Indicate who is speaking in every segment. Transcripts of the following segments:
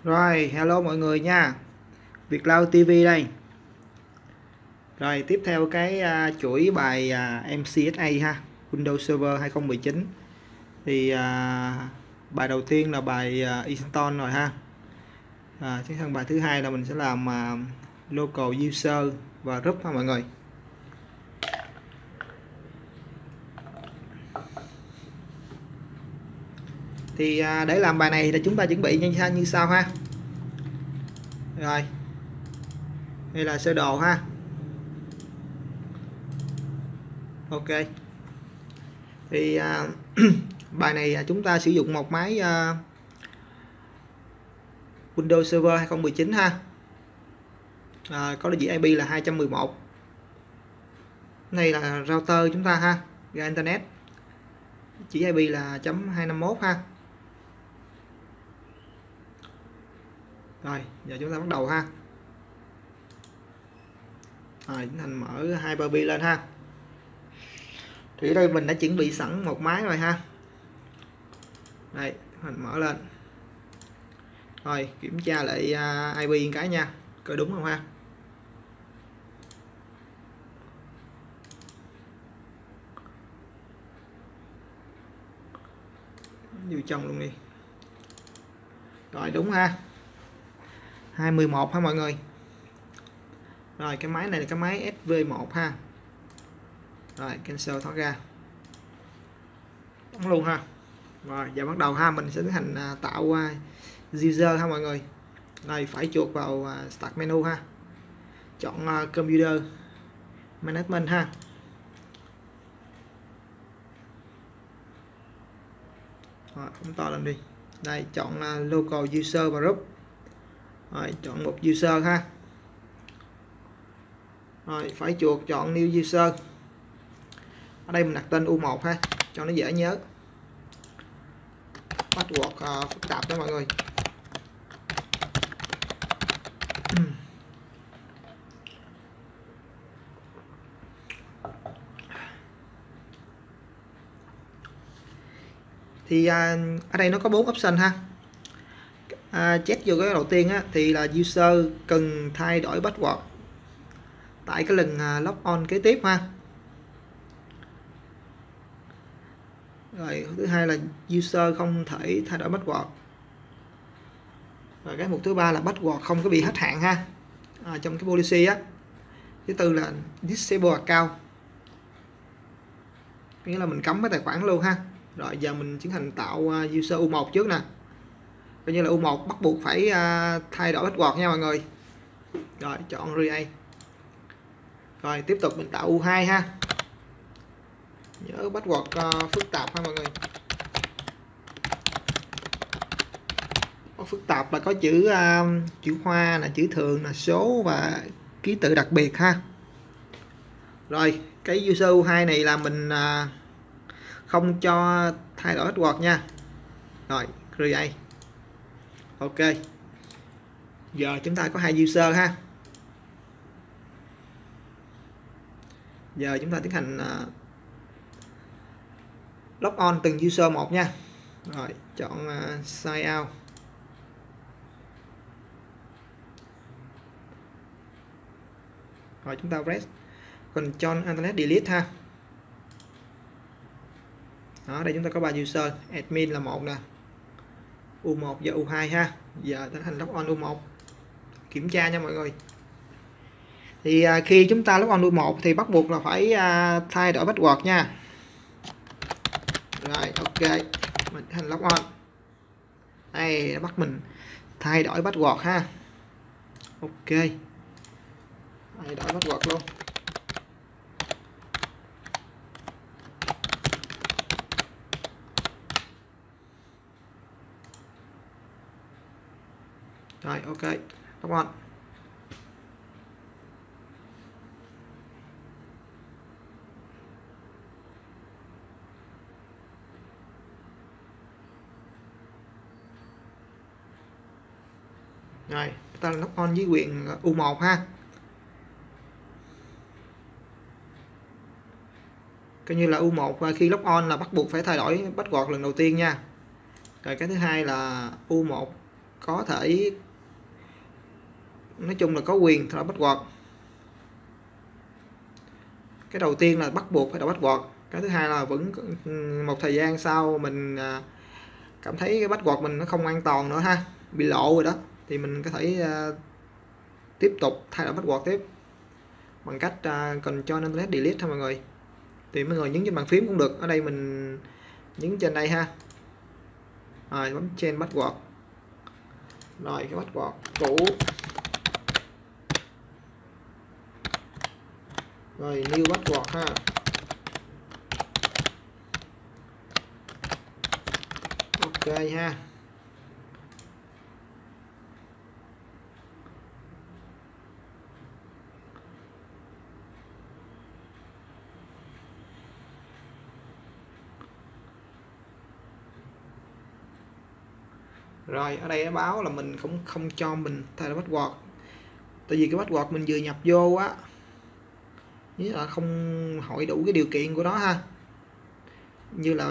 Speaker 1: Rồi, hello mọi người nha. Vietcloud TV đây. Rồi, tiếp theo cái chuỗi bài MCSA ha, Windows Server 2019. Thì bài đầu tiên là bài install rồi ha. Chứ phần bài thứ hai là mình sẽ làm local user và group ha mọi người. Thì để làm bài này thì chúng ta chuẩn bị như sau ha. Rồi, đây là sơ đồ ha. Ok. Thì bài này chúng ta sử dụng một máy Windows Server 2019 ha. Có địa chỉ IP là 211. Này là router chúng ta ha, ra internet. Chỉ IP là .251 ha. Rồi, giờ chúng ta bắt đầu ha. Rồi, tiến hành mở Hyper-V lên ha. Thì ở đây mình đã chuẩn bị sẵn một máy rồi ha. Đây, mình mở lên. Rồi, kiểm tra lại IP cái nha, coi đúng không ha. Vô trong luôn đi. Rồi, đúng ha. 211 ha mọi người. Rồi, cái máy này là cái máy SV1 ha. Rồi, cancel thoát ra. Bấm luôn ha. Rồi, giờ bắt đầu ha, mình sẽ tiến hành tạo user ha mọi người. Rồi, phải chuột vào Start menu ha. Chọn Computer Management ha. Rồi, phóng to lên đi. Đây, chọn Local User và Group. Rồi, chọn một user ha. Rồi, phải chuột chọn New User. Ở đây mình đặt tên U1 ha, cho nó dễ nhớ. Password phức tạp đó mọi người. Thì ở đây nó có 4 option ha. Check vô cái đầu tiên á, thì là user cần thay đổi password tại cái lần log-on kế tiếp ha. Rồi thứ hai là user không thể thay đổi password. Rồi cái mục thứ ba là password không có bị hết hạn ha, trong cái policy á. Thứ tư là disable account, nghĩa là mình cấm cái tài khoản luôn ha. Rồi giờ mình tiến hành tạo user U1 trước nè. Coi như là U1 bắt buộc phải thay đổi password nha mọi người. Rồi chọn create. Rồi tiếp tục mình tạo U2 ha. Nhớ password phức tạp ha mọi người. Phức tạp là có chữ hoa là chữ thường là số và ký tự đặc biệt ha. Rồi cái user U2 này là mình không cho thay đổi password nha. Rồi create. Ok, giờ chúng ta có 2 user ha. Giờ chúng ta tiến hành log on từng user một nha. Rồi chọn sign out. Rồi chúng ta press Control Internet Delete ha. Đó, đây chúng ta có 3 user, admin là 1 nè, U1 và U2 ha. Giờ tiến hành log on U1. Kiểm tra nha mọi người. Thì khi chúng ta log on U1 thì bắt buộc là phải thay đổi password nha. Rồi ok, mình tiến hành log on. Đây nó bắt mình thay đổi password ha. Ok, thay đổi password luôn. Rồi ok, log on. Rồi, ta log on với quyền U1 ha. Coi như là U1 khi log on là bắt buộc phải thay đổi password lần đầu tiên nha. Rồi cái thứ hai là U1 có thể nói chung là có quyền thay đổi password. Cái đầu tiên là bắt buộc phải đổi password. Cái thứ hai là vẫn một thời gian sau mình cảm thấy cái password mình nó không an toàn nữa ha, bị lộ rồi đó, thì mình có thể tiếp tục thay đổi password tiếp bằng cách Control Internet Delete thôi mọi người. Thì mọi người nhấn trên bàn phím cũng được. Ở đây mình nhấn trên đây ha, rồi bấm trên password, rồi cái password cũ, rồi new password ha. Ok ha. Rồi ở đây nó báo là mình cũng không cho mình thay đổi password, tại vì cái password mình vừa nhập vô á, nghĩa là không hội đủ cái điều kiện của nó ha, như là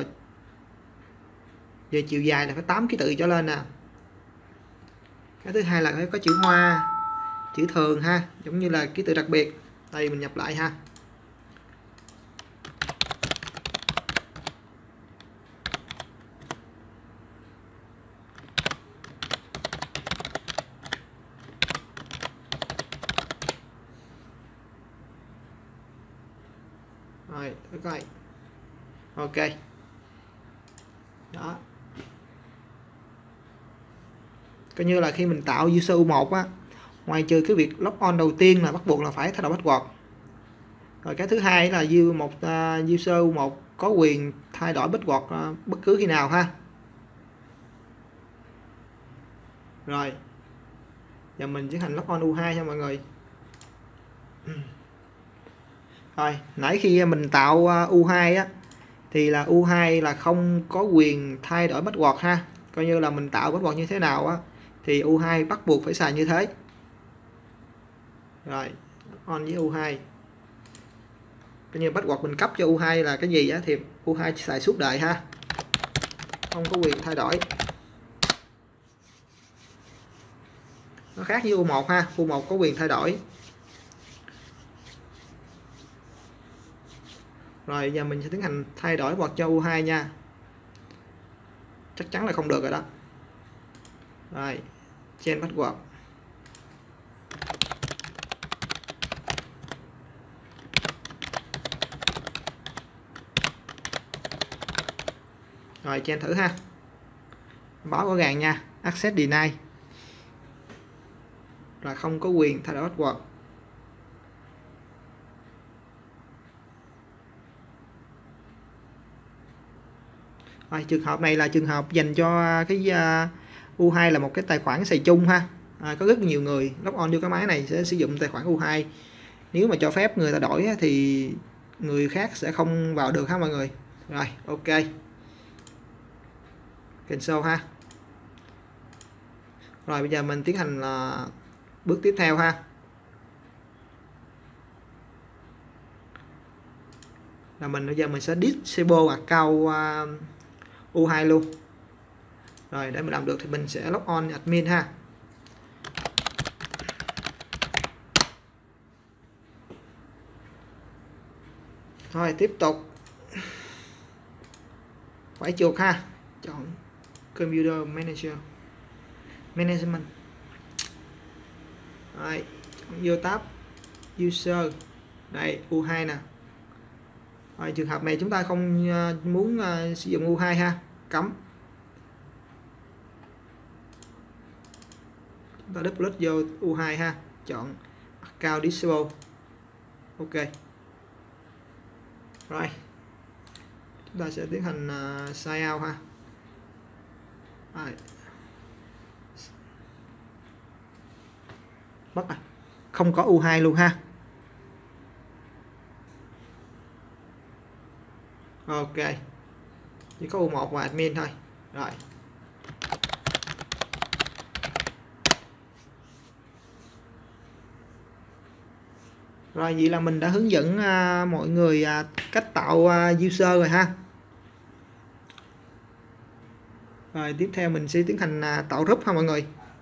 Speaker 1: về chiều dài là phải 8 ký tự trở lên nè. Cái thứ hai là phải có chữ hoa, chữ thường ha, giống như là ký tự đặc biệt. Đây mình nhập lại ha. Rồi, coi. Ok. Đó. Coi như là khi mình tạo user U1 á, ngoài trừ cái việc log-on đầu tiên là bắt buộc là phải thay đổi password. Rồi cái thứ hai là một user U1 có quyền thay đổi password bất cứ khi nào ha. Rồi. Giờ mình tiến hành log-on U2 nha mọi người. Rồi, nãy khi mình tạo U2 á thì là U2 là không có quyền thay đổi password ha. Coi như là mình tạo password như thế nào á thì U2 bắt buộc phải xài như thế. Rồi, on với U2. Coi như password mình cấp cho U2 là cái gì á thì U2 xài suốt đời ha. Không có quyền thay đổi. Nó khác với U1 ha, U1 có quyền thay đổi. Rồi giờ mình sẽ tiến hành thay đổi password cho U2 nha. Chắc chắn là không được rồi đó. Rồi, change password. Rồi change thử ha. Báo rõ ràng nha, access deny. Là không có quyền thay đổi password. Rồi, trường hợp này là trường hợp dành cho cái U2 là một cái tài khoản xài chung ha. Có rất nhiều người log on vô cái máy này sẽ sử dụng tài khoản U2. Nếu mà cho phép người ta đổi thì người khác sẽ không vào được ha mọi người. Rồi, ok. Cancel ha. Rồi bây giờ mình tiến hành bước tiếp theo ha. Là bây giờ mình sẽ disable account U2 luôn. Rồi để mình làm được thì mình sẽ log on admin ha. Rồi tiếp tục phải chuột ha, chọn Computer Management. Rồi chọn vô tab User, đây U2 nè. Rồi trường hợp này chúng ta không muốn sử dụng U2 ha, cấm. Chúng ta double click vô U2 ha, chọn account disable. Ok. Rồi chúng ta sẽ tiến hành sign out ha. Rồi. Mất à, không có U2 luôn ha. Ok, chỉ có U1 và admin thôi. Rồi rồi vậy là mình đã hướng dẫn mọi người cách tạo user rồi ha. Rồi tiếp theo mình sẽ tiến hành tạo group ha mọi người.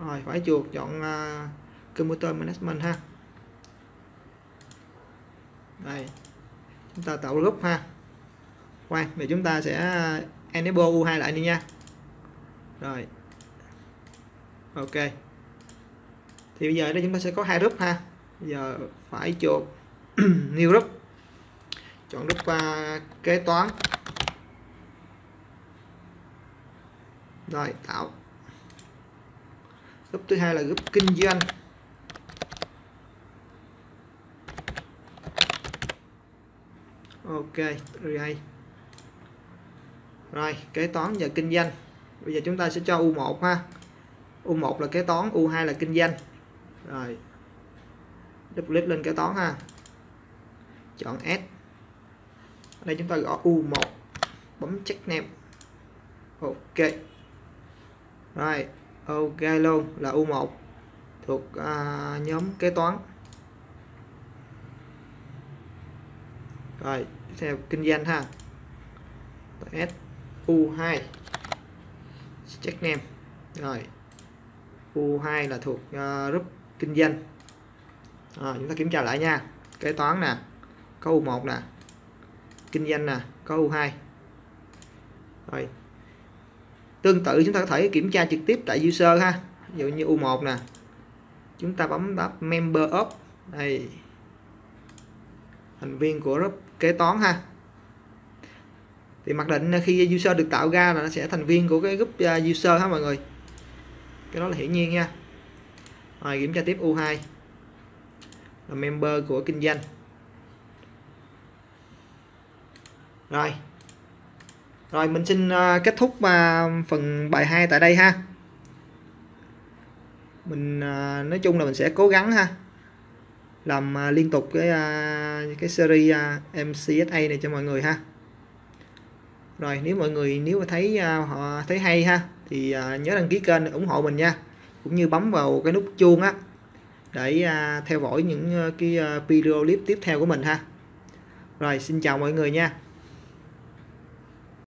Speaker 1: Rồi phải chuột chọn Computer Management ha. Đây, chúng ta tạo group ha. Khoan, thì chúng ta sẽ enable U2 lại đi nha. Rồi. Ok. Thì bây giờ đây chúng ta sẽ có 2 group ha. Bây giờ phải chuột new group. Chọn group kế toán. Rồi, tạo. Group thứ hai là group kinh doanh. Ok, rồi kế toán và kinh doanh. Bây giờ chúng ta sẽ cho U1 ha. U1 là kế toán, U2 là kinh doanh. Rồi double click lên kế toán ha, chọn S. Ở đây chúng ta gõ U1, bấm check name. Ok. Rồi ok luôn, là U1 thuộc nhóm kế toán. Rồi tiếp theo kinh doanh ha, S U2 check name. Rồi U2 là thuộc group kinh doanh. Chúng ta kiểm tra lại nha. Kế toán nè có U1 nè, kinh doanh nè có U2. Rồi tương tự chúng ta có thể kiểm tra trực tiếp tại user ha. Ví dụ như U1 nè, chúng ta bấm tab member of, đây thành viên của group kế toán ha. Thì mặc định khi user được tạo ra là nó sẽ thành viên của cái group user ha mọi người, cái đó là hiển nhiên nha. Rồi kiểm tra tiếp U2 là member của kinh doanh. Rồi mình xin kết thúc phần bài 2 tại đây ha. Mình nói chung là mình sẽ cố gắng ha, làm liên tục cái series MCSA này cho mọi người ha. Rồi nếu mọi người thấy họ thấy hay ha thì nhớ đăng ký kênh ủng hộ mình nha, cũng như bấm vào cái nút chuông á để theo dõi những cái video clip tiếp theo của mình ha. Rồi xin chào mọi người nha.